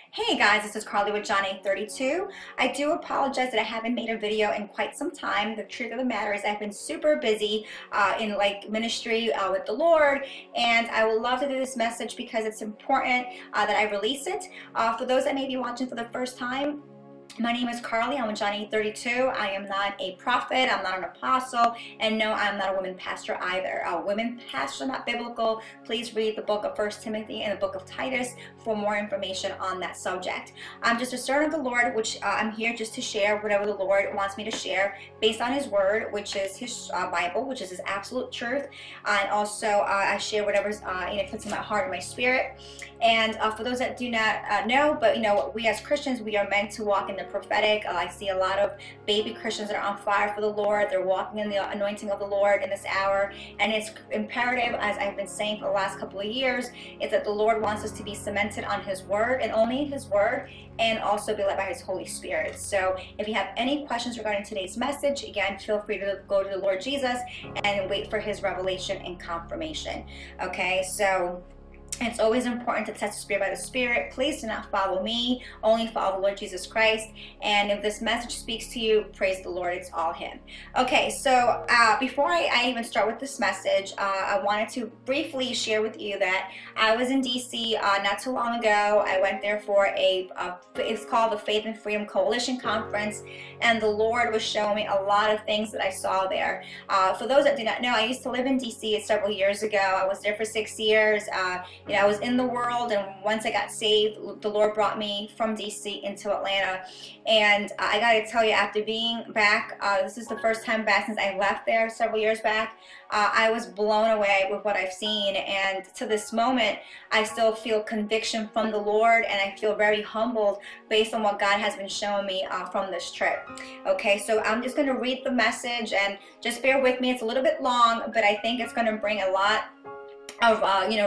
Hey guys, this is Carly with Johnny32. I do apologize that I haven't made a video in quite some time. The truth of the matter is I've been super busy in ministry with the Lord, and I would love to do this message because it's important that I release it. For those that may be watching for the first time, my name is Carly. I'm with Johnny32. I am not a prophet. I'm not an apostle. And no, I'm not a women pastor either. Women pastors are not biblical. Please read the book of 1 Timothy and the book of Titus for more information on that subject. I'm just a servant of the Lord, which I'm here just to share whatever the Lord wants me to share based on His Word, which is His Bible, which is His absolute truth. And also, I share whatever's puts in my heart and my spirit. And for those that do not know, but we as Christians, we are meant to walk in the prophetic. I see a lot of baby Christians that are on fire for the Lord. They're walking in the anointing of the Lord in this hour, and it's imperative, as I've been saying for the last couple of years, is that the Lord wants us to be cemented on His Word and only His Word, and also be led by His Holy Spirit. So if you have any questions regarding today's message, again, feel free to go to the Lord Jesus and wait for His revelation and confirmation. Okay, so it's always important to test the spirit by the Spirit. Please do not follow me, only follow the Lord Jesus Christ. And if this message speaks to you, praise the Lord, it's all Him. Okay, so before I even start with this message, I wanted to briefly share with you that I was in DC not too long ago. I went there for it's called the Faith and Freedom Coalition Conference, and the Lord was showing me a lot of things that I saw there. For those that do not know, I used to live in DC several years ago. I was there for 6 years. I was in the world, and once I got saved, the Lord brought me from DC into Atlanta. And I got to tell you, after being back, this is the first time back since I left there several years back. I was blown away with what I've seen, and to this moment, I still feel conviction from the Lord, and I feel very humbled based on what God has been showing me from this trip. Okay, so I'm just going to read the message, and just bear with me. It's a little bit long, but I think it's going to bring a lot of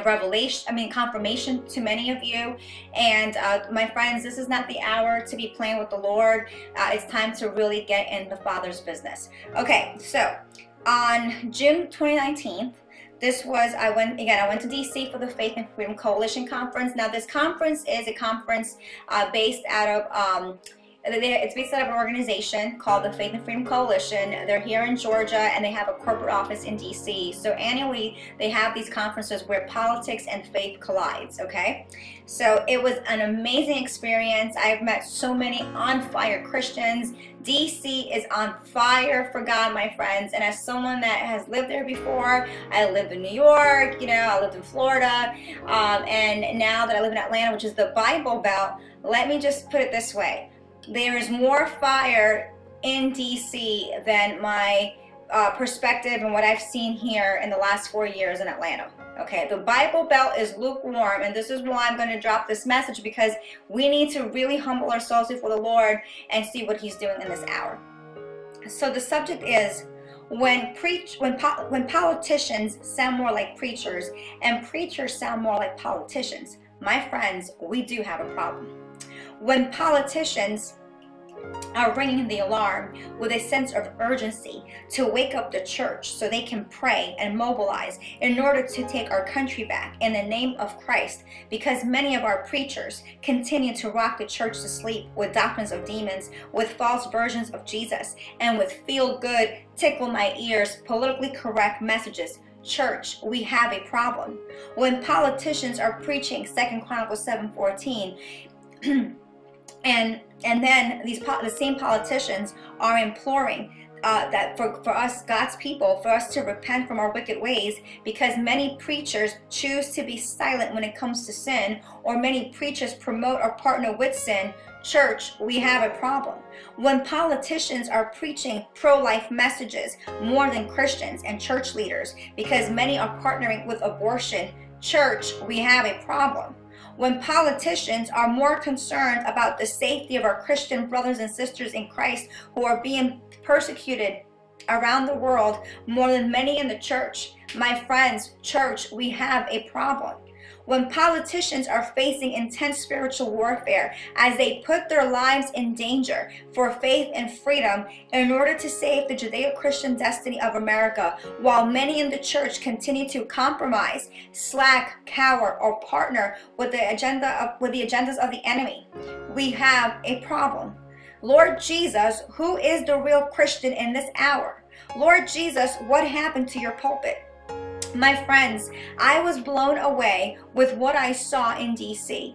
confirmation to many of you. And my friends, this is not the hour to be playing with the Lord. It's time to really get in the Father's business. Okay, so on June 2019, I went to DC for the Faith and Freedom Coalition Conference. Now, this conference is a conference based out of it's based out of an organization called the Faith and Freedom Coalition. They're here in Georgia, and they have a corporate office in DC. So annually, they have these conferences where politics and faith collides, okay? So it was an amazing experience. I've met so many on-fire Christians. DC is on fire for God, my friends. And as someone that has lived there before, I lived in New York, I lived in Florida, and now that I live in Atlanta, which is the Bible Belt, let me just put it this way. There is more fire in DC than my perspective and what I've seen here in the last 4 years in Atlanta. Okay, the Bible Belt is lukewarm, and this is why I'm going to drop this message, because we need to really humble ourselves before the Lord and see what He's doing in this hour. So the subject is when politicians sound more like preachers and preachers sound more like politicians. My friends, we do have a problem. When politicians are ringing the alarm with a sense of urgency to wake up the church so they can pray and mobilize in order to take our country back in the name of Christ, because many of our preachers continue to rock the church to sleep with doctrines of demons, with false versions of Jesus, and with feel-good, tickle my ears, politically correct messages. Church, we have a problem. When politicians are preaching 2 Chronicles 7:14, and then the same politicians are imploring that for us, God's people, for us to repent from our wicked ways, because many preachers choose to be silent when it comes to sin, or many preachers promote or partner with sin. Church, we have a problem. When politicians are preaching pro-life messages more than Christians and church leaders, because many are partnering with abortion. Church, we have a problem. When politicians are more concerned about the safety of our Christian brothers and sisters in Christ who are being persecuted around the world more than many in the church. My friends, church, we have a problem. when politicians are facing intense spiritual warfare as they put their lives in danger for faith and freedom in order to save the Judeo-Christian destiny of America, while many in the church continue to compromise, slack, cower, or partner with the agendas of the enemy, we have a problem. Lord Jesus, who is the real Christian in this hour? Lord Jesus, what happened to your pulpit? My friends, I was blown away with what I saw in DC.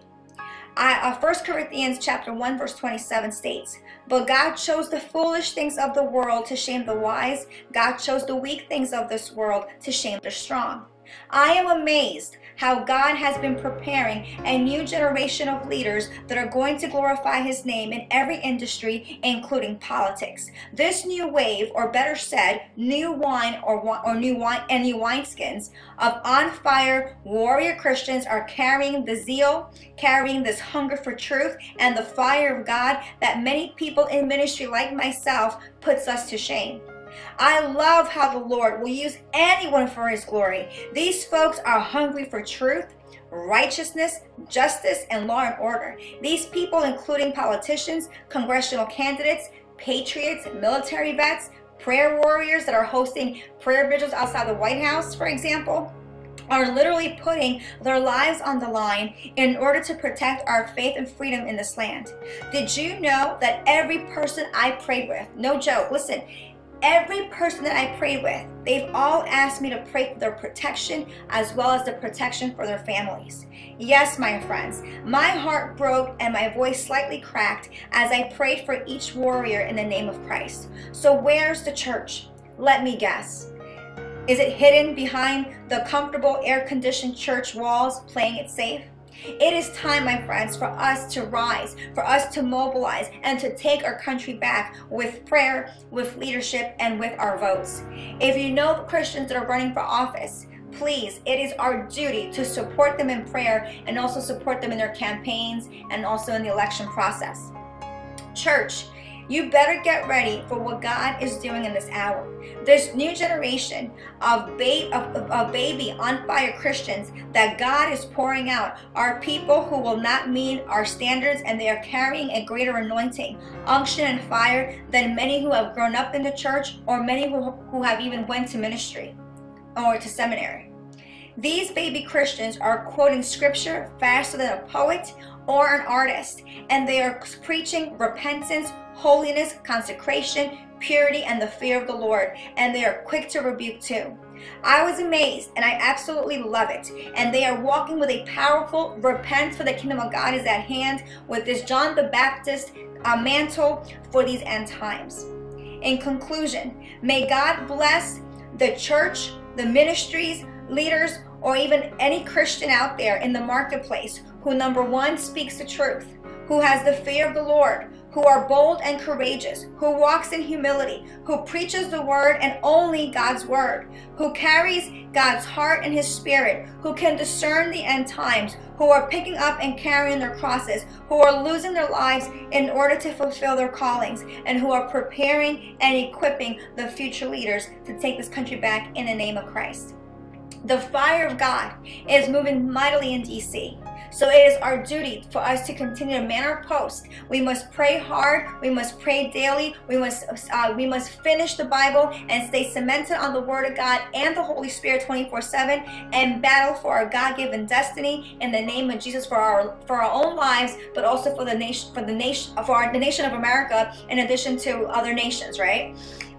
1 Corinthians chapter 1 verse 27 states, "But God chose the foolish things of the world to shame the wise. God chose the weak things of this world to shame the strong." I am amazed how God has been preparing a new generation of leaders that are going to glorify His name in every industry, including politics. This new wave, or better said, new wine or new wineskins of on-fire warrior Christians are carrying the zeal, carrying this hunger for truth and the fire of God that many people in ministry like myself puts us to shame. I love how the Lord will use anyone for His glory. These folks are hungry for truth, righteousness, justice, and law and order. These people, including politicians, congressional candidates, patriots, military vets, prayer warriors that are hosting prayer vigils outside the White House, for example, are literally putting their lives on the line in order to protect our faith and freedom in this land. Did you know that every person I prayed with, no joke, listen, every person that I prayed with, they've all asked me to pray for their protection as well as the protection for their families. Yes, my friends, my heart broke and my voice slightly cracked as I prayed for each warrior in the name of Christ. So where's the church? Let me guess. Is it hidden behind the comfortable air-conditioned church walls, playing it safe? It is time, my friends, for us to rise, for us to mobilize, and to take our country back with prayer, with leadership, and with our votes. If you know the Christians that are running for office, please, it is our duty to support them in prayer and also support them in their campaigns and also in the election process. Church, you better get ready for what God is doing in this hour. This new generation of baby on fire Christians that God is pouring out are people who will not meet our standards, and they are carrying a greater anointing, unction, and fire than many who have grown up in the church or many who have even went to ministry or to seminary. These baby Christians are quoting scripture faster than a poet or an artist, and they are preaching repentance, holiness, consecration, purity, and the fear of the Lord, and they are quick to rebuke too. I was amazed, and I absolutely love it. And they are walking with a powerful repent, for the kingdom of God is at hand, with this John the Baptist mantle for these end times. In conclusion, may God bless the church, the ministries, leaders, or even any Christian out there in the marketplace who, number one, speaks the truth, who has the fear of the Lord, who are bold and courageous, who walks in humility, who preaches the word and only God's word, who carries God's heart and His Spirit, who can discern the end times, who are picking up and carrying their crosses, who are losing their lives in order to fulfill their callings, and who are preparing and equipping the future leaders to take this country back in the name of Christ. The fire of God is moving mightily in DC. So it is our duty for us to continue to man our post. We must pray hard. We must pray daily. We must finish the Bible and stay cemented on the Word of God and the Holy Spirit 24/7, and battle for our God-given destiny in the name of Jesus for our own lives, but also for the nation of America, in addition to other nations, right?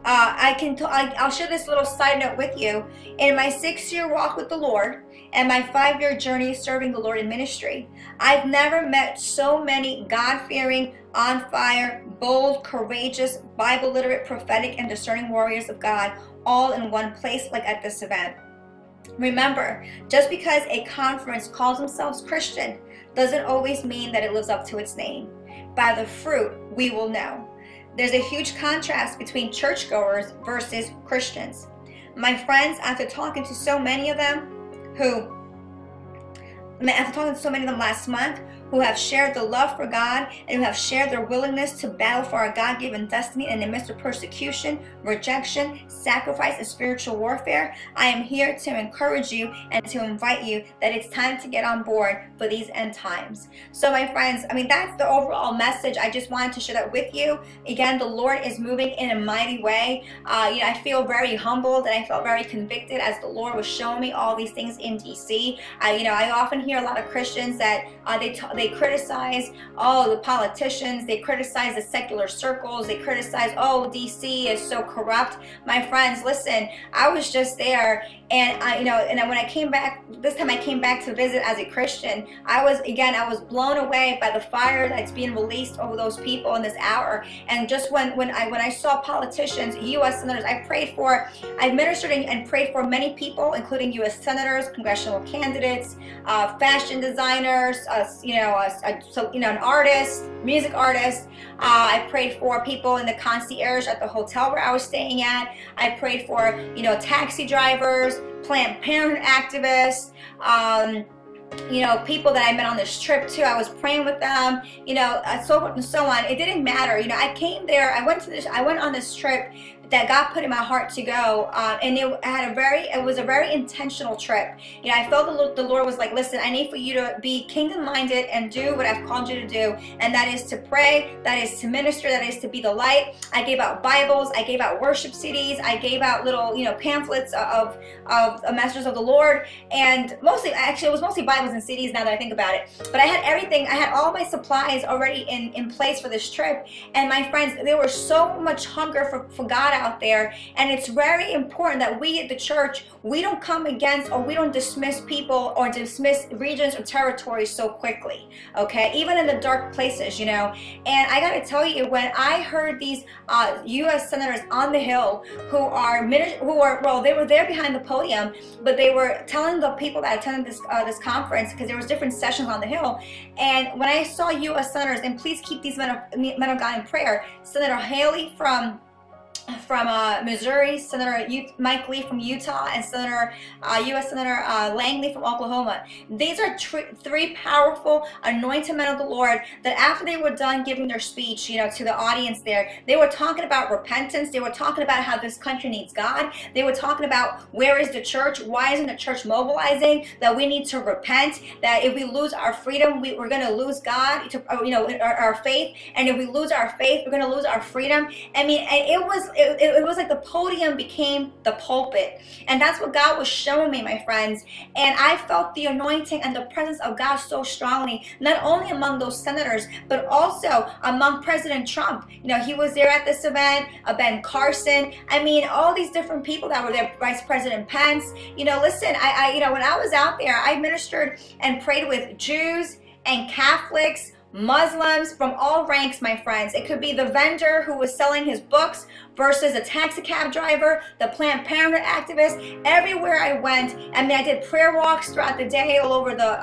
I'll share this little side note with you. In my 6-year walk with the Lord and my 5-year journey serving the Lord in ministry, I've never met so many God-fearing, on-fire, bold, courageous, Bible-literate, prophetic, and discerning warriors of God all in one place like at this event. Remember, just because a conference calls themselves Christian doesn't always mean that it lives up to its name. By the fruit, we will know. There's a huge contrast between churchgoers versus Christians. My friends, after talking to so many of them last month, who have shared the love for God and who have shared their willingness to battle for our God-given destiny in the midst of persecution, rejection, sacrifice, and spiritual warfare. I am here to encourage you and to invite you that it's time to get on board for these end times. So my friends, I mean, that's the overall message. I just wanted to share that with you. Again, the Lord is moving in a mighty way. I feel very humbled and I felt very convicted as the Lord was showing me all these things in DC. I often hear a lot of Christians that they criticize the politicians, they criticize the secular circles, they criticize, DC is so corrupt. My friends, listen, I was just there, and when I came back, this time I came back to visit as a Christian, I was blown away by the fire that's being released over those people in this hour. And just when I saw politicians, U.S. senators, I ministered and prayed for many people, including U.S. senators, congressional candidates, fashion designers, an artist, music artist. I prayed for people in the concierge at the hotel where I was staying at. I prayed for, taxi drivers, Planned Parenthood activists, people that I met on this trip too. I was praying with them, so forth and so on. It didn't matter. I came there, I went on this trip that God put in my heart to go, and it was a very intentional trip. I felt the Lord was like, listen, I need for you to be kingdom minded and do what I've called you to do, and that is to pray, that is to minister, that is to be the light. I gave out Bibles, I gave out worship CDs, I gave out little pamphlets of messages of the Lord, and it was mostly Bibles and CDs now that I think about it. But I had everything, I had all my supplies already in place for this trip. And my friends, there was so much hunger for God out there, and it's very important that we at the church, we don't come against or we don't dismiss people or dismiss regions or territories so quickly, okay? Even in the dark places, And I got to tell you, when I heard these U.S. senators on the Hill they were there behind the podium, but they were telling the people that attended this conference, because there was different sessions on the Hill, and when I saw U.S. senators, and please keep these men of God in prayer, Senator Haley from Missouri, Senator Mike Lee from Utah, and U.S. Senator Langley from Oklahoma. These are three powerful, anointed men of the Lord that after they were done giving their speech, to the audience there, they were talking about repentance. They were talking about how this country needs God. They were talking about where is the church? Why isn't the church mobilizing? That we need to repent. That if we lose our freedom, we're going to lose God, our faith. And if we lose our faith, we're going to lose our freedom. I mean, it was like the podium became the pulpit, and that's what God was showing me, my friends. And I felt the anointing and the presence of God so strongly, not only among those senators, but also among President Trump. He was there at this event, Ben Carson. I mean, all these different people that were there, Vice President Pence. Listen, when I was out there, I ministered and prayed with Jews and Catholics, Muslims, from all ranks, my friends. It could be the vendor who was selling his books versus a taxi cab driver, the Planned Parenthood activist. Everywhere I went, I did prayer walks throughout the day all over the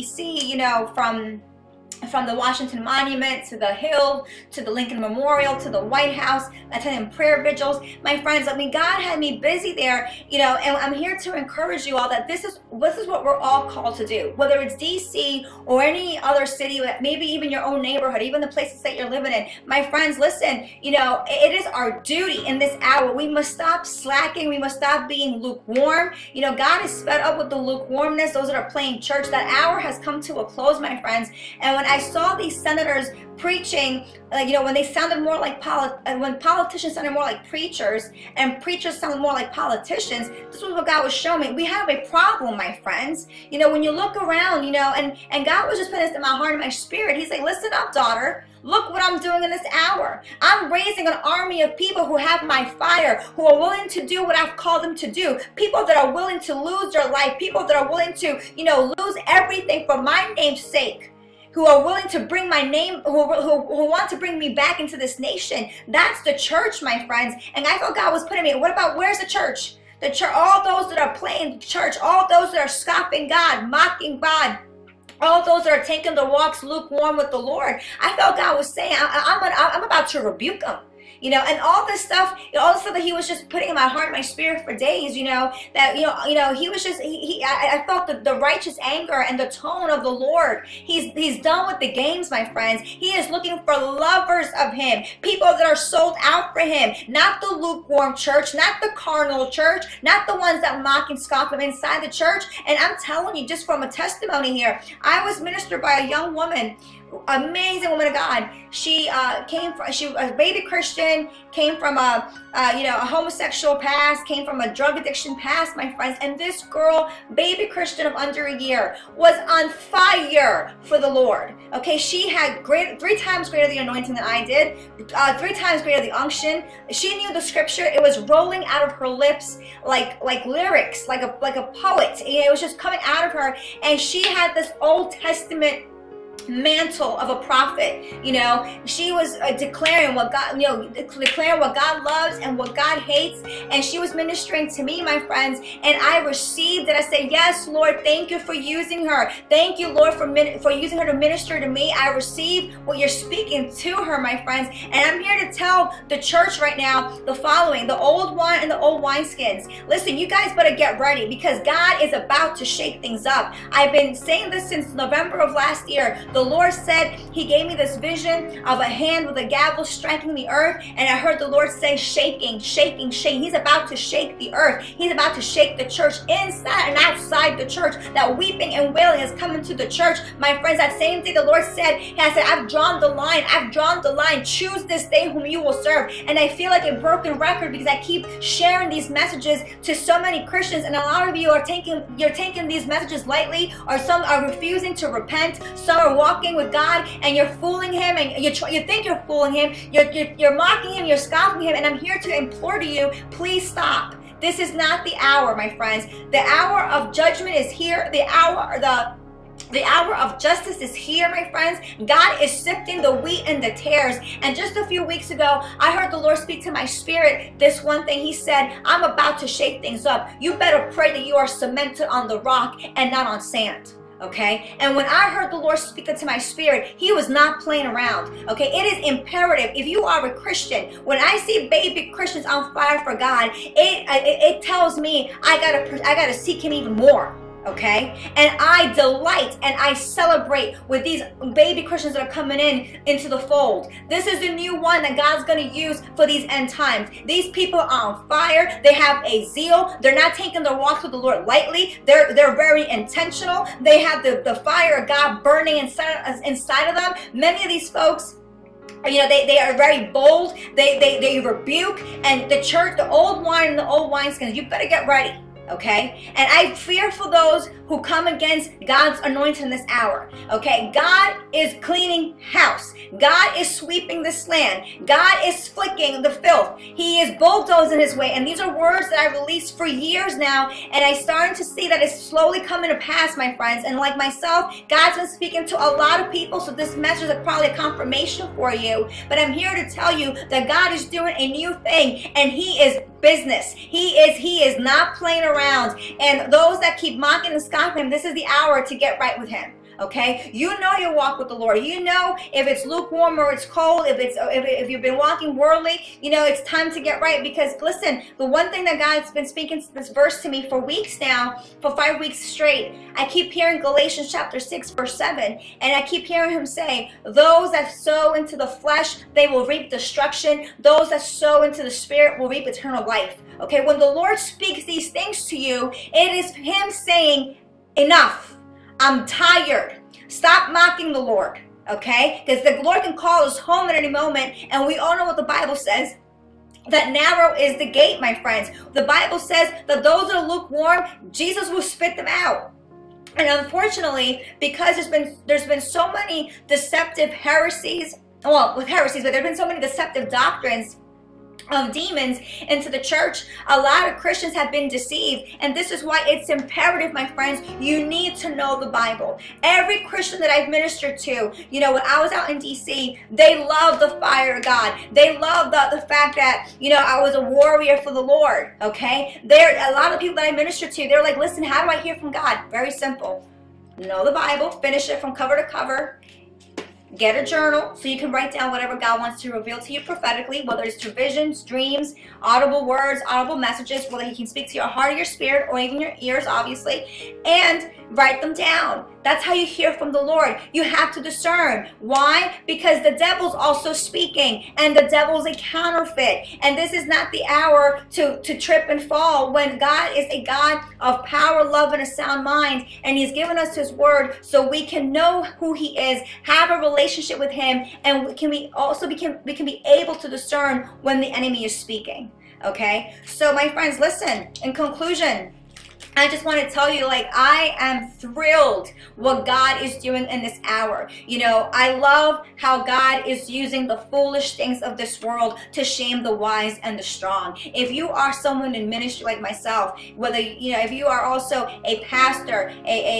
DC, from the Washington Monument to the Hill to the Lincoln Memorial to the White House, attending prayer vigils. My friends, God had me busy there, and I'm here to encourage you all that this is what we're all called to do, whether it's DC or any other city, maybe even your own neighborhood, even the places that you're living in. My friends, listen, it is our duty in this hour. We must stop slacking. We must stop being lukewarm. God is fed up with the lukewarmness, those that are playing church. That hour has come to a close, my friends. And when I saw these senators preaching, when they sounded more like when politicians sounded more like preachers and preachers sounded more like politicians, this was what God was showing me. We have a problem, my friends. When you look around, and God was just putting this in my heart and my spirit. He's like, listen up, daughter. Look what I'm doing in this hour. I'm raising an army of people who have my fire, who are willing to do what I've called them to do. People that are willing to lose their life. People that are willing to, lose everything for my name's sake. Who are willing to bring my name, who want to bring me back into this nation. That's the church, my friends. And I thought God was putting me, where's the church? The church, all those that are playing church, all those that are scoffing God, mocking God, all those that are taking the walks lukewarm with the Lord. I felt God was saying, I'm about to rebuke them. You know, and all this stuff, all the stuff that he was just putting in my heart, my spirit for days, you know, that, he was just, I felt the righteous anger and the tone of the Lord. He's done with the games, my friends. He is looking for lovers of him, people that are sold out for him, not the lukewarm church, not the carnal church, not the ones that mock and scoff him inside the church. And I'm telling you, just from a testimony here, I was ministered by a young woman, amazing woman of God. She she was a baby Christian, came from a homosexual past, came from a drug addiction past, my friends. And this girl, baby Christian of under a year, was on fire for the Lord. Okay, she had 3 times greater the anointing than I did, 3 times greater the unction. She knew the scripture. It was rolling out of her lips like lyrics, like a poet. It was just coming out of her, and she had this Old Testament mantle of a prophet. You know, she was declaring what God, declaring what God loves and what God hates, and she was ministering to me, my friends, and I received it. I said, yes, Lord, thank you for using her. Thank you, Lord, for using her to minister to me. I receive what you're speaking to her, my friends, and I'm here to tell the church right now the following: the old wine and the old wineskins. Listen, you guys better get ready, because God is about to shake things up. I've been saying this since November of last year. The Lord said, he gave me this vision of a hand with a gavel striking the earth, and I heard the Lord say, shaking, shaking, shaking. He's about to shake the earth. He's about to shake the church inside and outside the church. That weeping and wailing has come into the church. My friends, that same thing the Lord said, I've drawn the line. I've drawn the line. Choose this day whom you will serve. And I feel like a broken record, because I keep sharing these messages to so many Christians, and a lot of you are taking these messages lightly, or some are refusing to repent. Some are walking with God, and you're fooling him, and you think you're fooling him, you're mocking him, you're scoffing him, and I'm here to implore to you, please stop. This is not the hour, my friends. The hour of judgment is here. The hour of justice is here, my friends. God is sifting the wheat and the tares. And just a few weeks ago, I heard the Lord speak to my spirit this one thing. He said, I'm about to shake things up. You better pray that you are cemented on the rock and not on sand. Okay, and when I heard the Lord speak into my spirit, he was not playing around. Okay, it is imperative, if you are a Christian, when I see baby Christians on fire for God, it tells me I gotta seek him even more. Okay, and I delight and I celebrate with these baby Christians that are coming into the fold. This is the new one that God's going to use for these end times. These people are on fire. They have a zeal. They're not taking their walks with the Lord lightly. They're very intentional. They have the fire of God burning inside of them. Many of these folks, they are very bold. They rebuke, and the church, the old wine and the old wineskins, you better get ready. Okay, and I fear for those who come against God's anointing this hour. Okay, God is cleaning house. God is sweeping this land. God is flicking the filth. He is bulldozing his way. And these are words that I released for years now, and I'm starting to see that it's slowly coming to pass, my friends. And like myself, God's been speaking to a lot of people, so this message is probably a confirmation for you. But I'm here to tell you that God is doing a new thing, and he is business. He is not playing around. And those that keep mocking and scoffing him, this is the hour to get right with him. Okay, you know your walk with the Lord. You know if it's lukewarm or it's cold. If you've been walking worldly, it's time to get right. Because listen, the one thing that God's been speaking this verse to me for weeks now, for 5 weeks straight, I keep hearing Galatians chapter 6 verse 7, and I keep hearing him say, "Those that sow into the flesh, they will reap destruction. Those that sow into the Spirit will reap eternal life." Okay, when the Lord speaks these things to you, it is him saying, "Enough. I'm tired. Stop mocking the Lord." Okay? Because the Lord can call us home at any moment, and we all know what the Bible says, that narrow is the gate, my friends. The Bible says that those that are lukewarm, Jesus will spit them out. And unfortunately, because there's been so many deceptive heresies, but there's been so many deceptive doctrines of demons into the church, a lot of Christians have been deceived. And this is why it's imperative, my friends, you need to know the Bible. Every Christian that I've ministered to, when I was out in DC, they love the fire of God. They love the fact that, I was a warrior for the Lord. Okay, a lot of people that I ministered to, they're like, listen, how do I hear from God? Very simple. Know the Bible, finish it from cover to cover, Get a journal so you can write down whatever God wants to reveal to you prophetically, whether it's through visions, dreams, audible words, audible messages, whether he can speak to your heart or your spirit or even your ears, obviously, and write them down. That's how you hear from the Lord. You have to discern. Why? Because the devil's also speaking, and the devil's a counterfeit. And this is not the hour to trip and fall, when God is a God of power, love, and a sound mind. And he's given us his word so we can know who he is, have a relationship with him, and we can be able to discern when the enemy is speaking. Okay? So my friends, listen, in conclusion, I just want to tell you, like, I am thrilled what God is doing in this hour. You know, I love how God is using the foolish things of this world to shame the wise and the strong. If you are someone in ministry like myself, whether, you know, if you are also a pastor,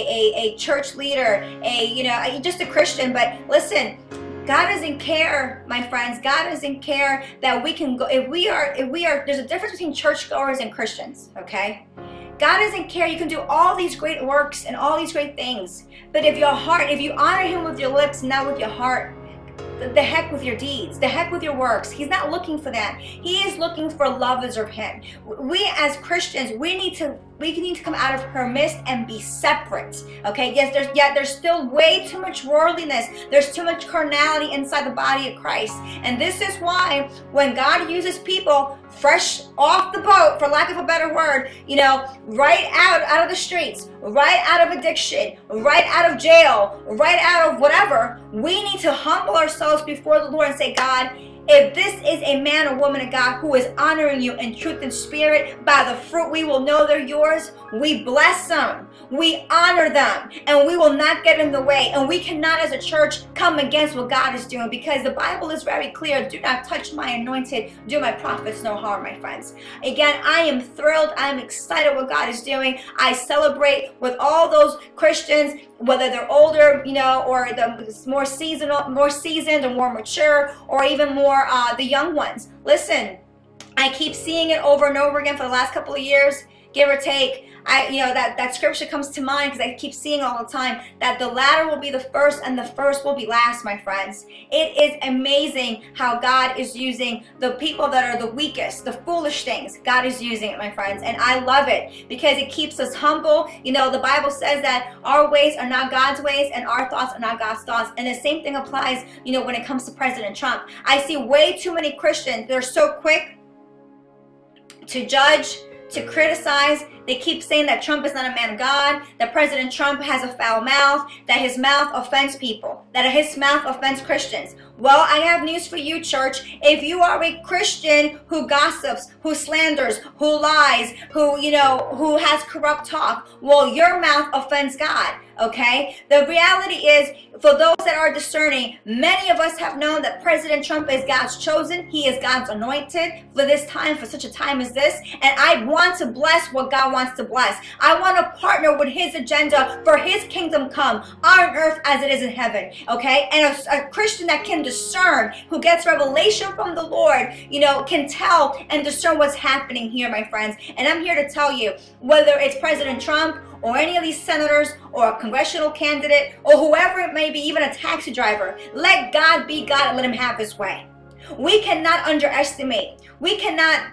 a church leader, just a Christian, but listen, God doesn't care, my friends. God doesn't care that we can go, if we are, there's a difference between churchgoers and Christians, okay? God doesn't care. You can do all these great works and all these great things. But if your heart, if you honor him with your lips, not with your heart, the heck with your deeds, the heck with your works. He's not looking for that. He is looking for lovers of him. We as Christians, we need to come out of her midst and be separate. Okay, yes, there's still way too much worldliness. There's too much carnality inside the body of Christ. And this is why when God uses people fresh off the boat, for lack of a better word, you know, right out of the streets, right out of addiction, right out of jail, right out of whatever, we need to humble ourselves before the Lord and say, God, if this is a man or woman of God who is honoring you in truth and spirit, by the fruit we will know they're yours. We bless them. We honor them. And we will not get in the way. And we cannot as a church come against what God is doing, because the Bible is very clear. Do not touch my anointed. Do my prophets no harm, my friends. Again, I am thrilled. I am excited what God is doing. I celebrate with all those Christians, whether they're older, you know, or the more seasoned or more mature, or even more the young ones. Listen, I keep seeing it over and over again for the last couple of years, give or take. That scripture comes to mind because I keep seeing all the time that the latter will be the first and the first will be last, my friends. It is amazing how God is using the people that are the weakest, the foolish things. God is using it, my friends, and I love it because it keeps us humble. You know, the Bible says that our ways are not God's ways and our thoughts are not God's thoughts. And the same thing applies, you know, when it comes to President Trump. I see way too many Christians, they're so quick to judge, to criticize. They keep saying that Trump is not a man of God, that President Trump has a foul mouth, that his mouth offends people, that his mouth offends Christians. Well, I have news for you, church. If you are a Christian who gossips, who slanders, who lies, who has corrupt talk, well, your mouth offends God, okay? The reality is, for those that are discerning, many of us have known that President Trump is God's chosen. He is God's anointed for this time, for such a time as this. And I want to bless what God wants to bless. I want to partner with his agenda for his kingdom come on earth as it is in heaven, okay? And a Christian that can discern, who gets revelation from the Lord, you know, can tell and discern what's happening here, my friends. And I'm here to tell you, whether it's President Trump or any of these senators or a congressional candidate or whoever it may be, even a taxi driver, let God be God and let him have his way. We cannot underestimate. We cannot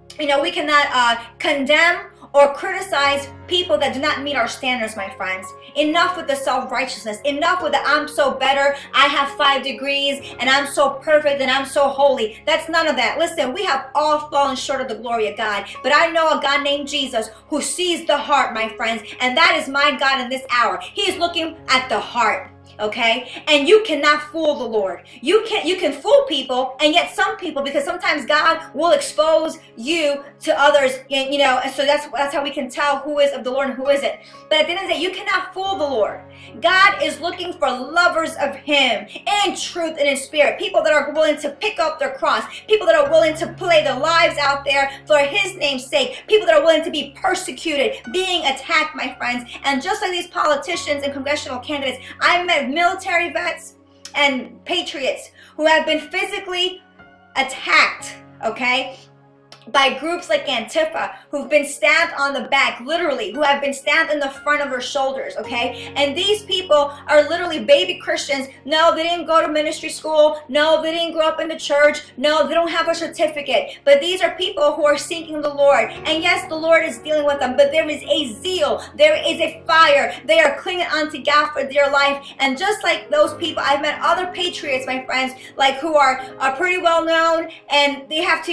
condemn or criticize people that do not meet our standards, my friends. Enough with the self-righteousness. Enough with the I'm so better, I have 5 degrees, and I'm so perfect, and I'm so holy. That's none of that. Listen, we have all fallen short of the glory of God. But I know a God named Jesus who sees the heart, my friends, and that is my God in this hour. He is looking at the heart. Okay, and you cannot fool the Lord. You can fool people, and yet some people, because sometimes God will expose you to others, and, you know, and so that's how we can tell who is of the Lord and who isn't. But at the end of the day, you cannot fool the Lord. God is looking for lovers of him in truth and in spirit, people that are willing to pick up their cross, people that are willing to play their lives out there for his name's sake, people that are willing to be persecuted, being attacked, my friends. And just like these politicians and congressional candidates, I met military vets and patriots who have been physically attacked, okay? by groups like Antifa, who've been stabbed on the back, literally, who have been stabbed in the front of her shoulders, okay? And these people are literally baby Christians. No, they didn't go to ministry school. No, they didn't grow up in the church. No, they don't have a certificate. But these are people who are seeking the Lord. And yes, the Lord is dealing with them, but there is a zeal. There is a fire. They are clinging onto God for their life. And just like those people, I've met other patriots, my friends, like who are pretty well known, and they have to,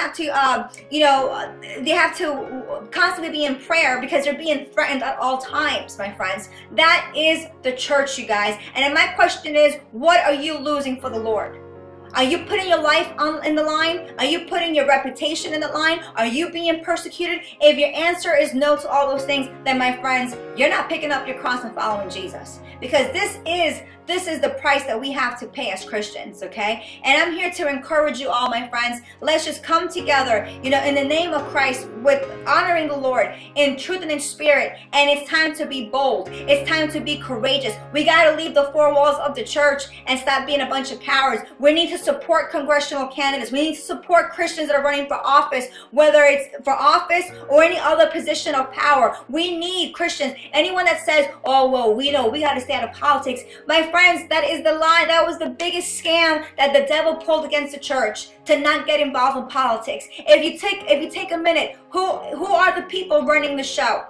they have to constantly be in prayer because they're being threatened at all times, my friends. That is the church, you guys. And my question is, what are you losing for the Lord? Are you putting your life in the line? Are you putting your reputation in the line? Are you being persecuted? If your answer is no to all those things, then my friends, you're not picking up your cross and following Jesus. Because this is the price that we have to pay as Christians, okay? And I'm here to encourage you all, my friends. Let's just come together, in the name of Christ, with honoring the Lord in truth and in spirit. And it's time to be bold. It's time to be courageous. We got to leave the four walls of the church and stop being a bunch of cowards. We need to support congressional candidates. We need to support Christians that are running for office, whether it's for office or any other position of power. We need Christians. Anyone that says, oh, well, we got to stay out of politics. My friends, that is the lie. That was the biggest scam that the devil pulled against the church, to not get involved in politics. If you take a minute, who are the people running the show?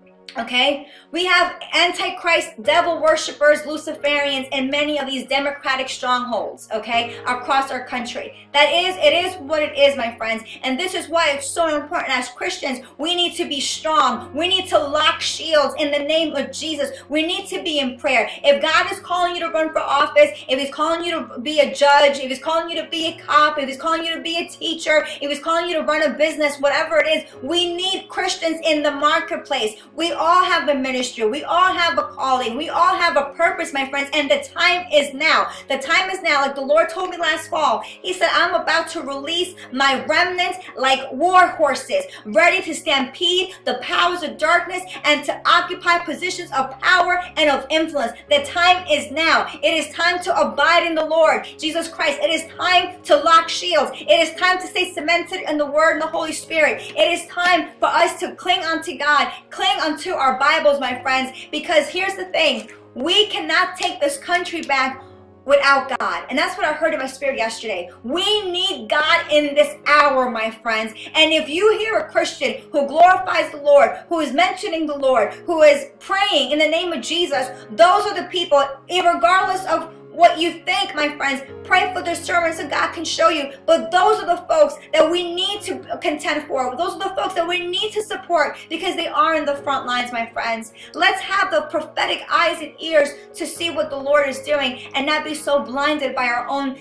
Okay, we have antichrist, devil worshippers, Luciferians in many of these democratic strongholds, okay, across our country. It is what it is, my friends. And this is why it's so important as Christians. We need to be strong. We need to lock shields in the name of Jesus. We need to be in prayer. If God is calling you to run for office, if he's calling you to be a judge, if he's calling you to be a cop, if he's calling you to be a teacher, if he's calling you to run a business, whatever it is, we need Christians in the marketplace. We all have a ministry. We all have a calling. We all have a purpose, my friends, and the time is now. The time is now. Like the Lord told me last fall, he said, I'm about to release my remnants like war horses, ready to stampede the powers of darkness and to occupy positions of power and of influence. The time is now. It is time to abide in the Lord Jesus Christ. It is time to lock shields. It is time to stay cemented in the Word and the Holy Spirit. It is time for us to cling unto God, cling unto our Bibles, my friends, because here's the thing. We cannot take this country back without God. And that's what I heard in my spirit yesterday. We need God in this hour, my friends. And if you hear a Christian who glorifies the Lord, who is mentioning the Lord, who is praying in the name of Jesus, those are the people, regardless of what you think, my friends, pray for discernment so God can show you. But those are the folks that we need to contend for. Those are the folks that we need to support because they are in the front lines, my friends. Let's have the prophetic eyes and ears to see what the Lord is doing and not be so blinded by our own,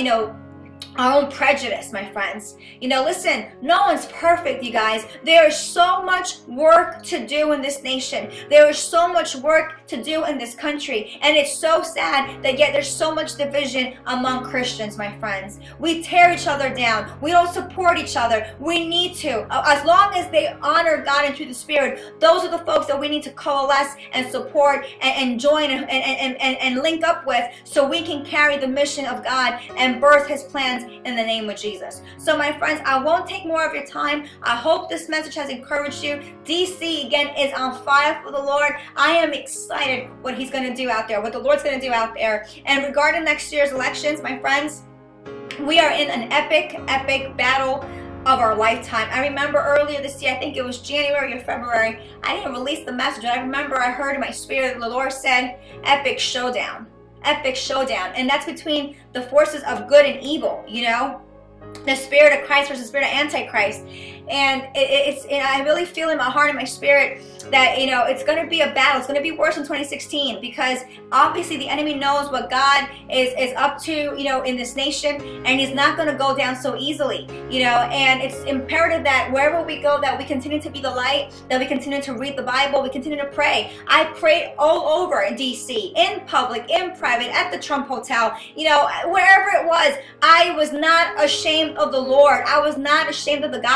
our own prejudice, my friends. Listen, no one's perfect, you guys. There is so much work to do in this nation. There is so much work to do in this country. And it's so sad that yet there's so much division among Christians, my friends. We tear each other down. We don't support each other. We need to. As long as they honor God and through the Spirit, those are the folks that we need to coalesce and support and join and link up with so we can carry the mission of God and birth his plans in the name of Jesus. So my friends, I won't take more of your time. I hope this message has encouraged you. DC again is on fire for the Lord. I am excited what he's going to do out there, what the Lord's going to do out there. And regarding next year's elections, my friends, we are in an epic battle of our lifetime. I remember earlier this year, I think it was January or February, I didn't release the message, but I remember I heard in my spirit, the Lord said, epic showdown. Epic showdown. And that's between the forces of good and evil, the spirit of Christ versus the spirit of Antichrist. And I really feel in my heart and my spirit that, it's going to be a battle. It's going to be worse in 2016 because obviously the enemy knows what God is up to, in this nation, and he's not going to go down so easily, and it's imperative that wherever we go, that we continue to be the light, that we continue to read the Bible, we continue to pray. I prayed all over in DC, in public, in private, at the Trump Hotel, wherever it was. I was not ashamed of the Lord. I was not ashamed of the gospel. I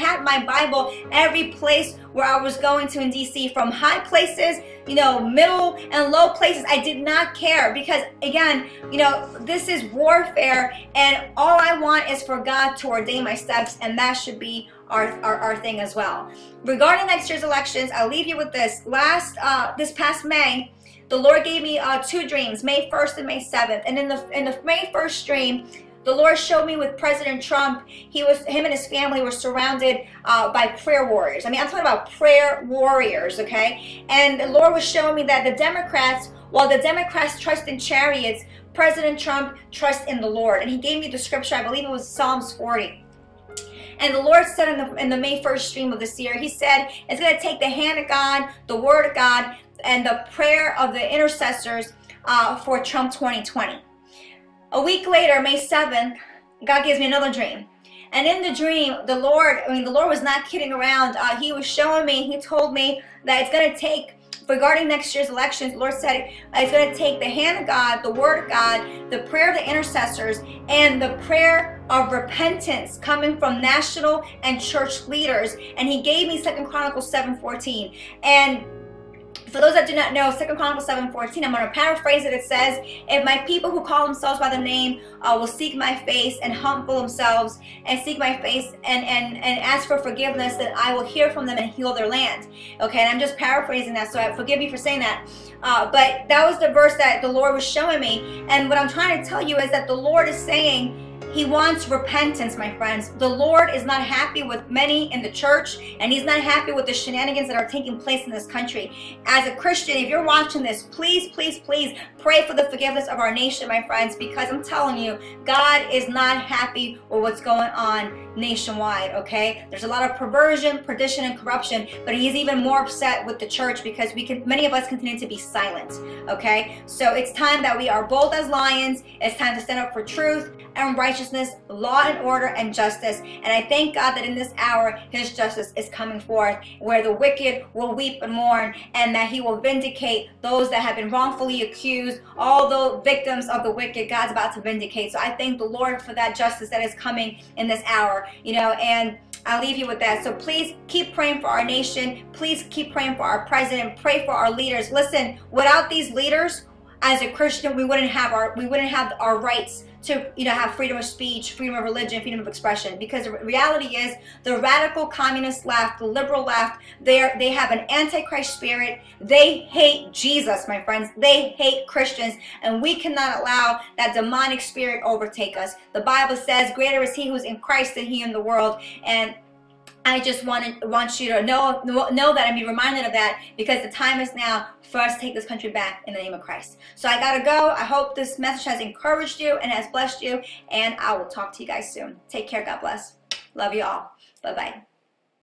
had my Bible every place where I was going to in DC, from high places, you know, middle and low places. I did not care, because again, you know, this is warfare, and all I want is for God to ordain my steps, and that should be our thing as well. Regarding next year's elections, I'll leave you with this. This past May, the Lord gave me 2 dreams, May 1st and May 7th. And in the May 1st dream, the Lord showed me with President Trump, him and his family were surrounded by prayer warriors. I mean, I'm talking about prayer warriors, okay? And the Lord was showing me that the Democrats, while the Democrats trust in chariots, President Trump trusts in the Lord. And he gave me the scripture, I believe it was Psalms 40. And the Lord said in the May 1st stream of this year, he said, it's going to take the hand of God, the word of God, and the prayer of the intercessors for Trump 2020. A week later, May 7th, God gives me another dream. And in the dream, the Lord was not kidding around. He was showing me, he told me that it's going to take, regarding next year's elections, the Lord said it's going to take the hand of God, the word of God, the prayer of the intercessors, and the prayer of repentance coming from national and church leaders. And he gave me 2 Chronicles 7:14. And for those that do not know, 2 Chronicles 7:14, I'm going to paraphrase it. It says, if my people who call themselves by the name will seek my face and humble themselves and seek my face and ask for forgiveness, then I will hear from them and heal their land. Okay, and I'm just paraphrasing that, so forgive me for saying that. But that was the verse that the Lord was showing me. And what I'm trying to tell you is that the Lord is saying, he wants repentance, my friends. The Lord is not happy with many in the church, and he's not happy with the shenanigans that are taking place in this country. As a Christian, if you're watching this, please, please, please pray for the forgiveness of our nation, my friends, because I'm telling you, God is not happy with what's going on nationwide, okay? There's a lot of perversion, perdition, and corruption, but he's even more upset with the church because many of us continue to be silent, okay? So it's time that we are bold as lions. It's time to stand up for truth and righteousness, law and order, and justice. And I thank God that in this hour, his justice is coming forth, where the wicked will weep and mourn, and that he will vindicate those that have been wrongfully accused. All the victims of the wicked, God's about to vindicate. So I thank the Lord for that justice that is coming in this hour, you know, and I'll leave you with that. So please keep praying for our nation. Please keep praying for our president. Pray for our leaders. Listen, without these leaders, as a Christian, we wouldn't have our rights to, you know, have freedom of speech, freedom of religion, freedom of expression. Because the reality is, the radical communist left, the liberal left, they have an antichrist spirit. They hate Jesus, my friends. They hate Christians, and we cannot allow that demonic spirit overtake us. The Bible says, greater is he who is in Christ than he in the world. And I just want you to know that and be reminded of that, because the time is now for us to take this country back in the name of Christ. So I gotta go. I hope this message has encouraged you and has blessed you, and I will talk to you guys soon. Take care. God bless. Love you all. Bye-bye.